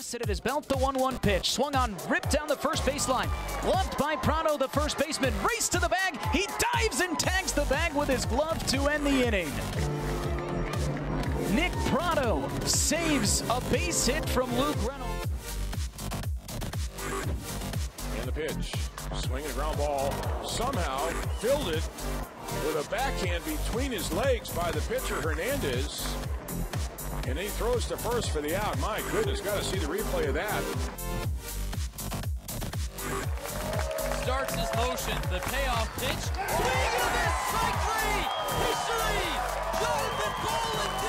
has it at his belt, the 1-1 pitch. Swung on, ripped down the first baseline. Gloved by Prado, the first baseman. Race to the bag. He dives and tags the bag with his glove to end the inning. Nick Prado saves a base hit from Luke Reynolds. And the pitch. Swinging a ground ball. Somehow fielded with a backhand between his legs by the pitcher Hernandez. And he throws to first for the out. My goodness, got to see the replay of that. Starts his motion, the payoff pitch. Swing and a miss, strike three! History! Jonathan Bowlen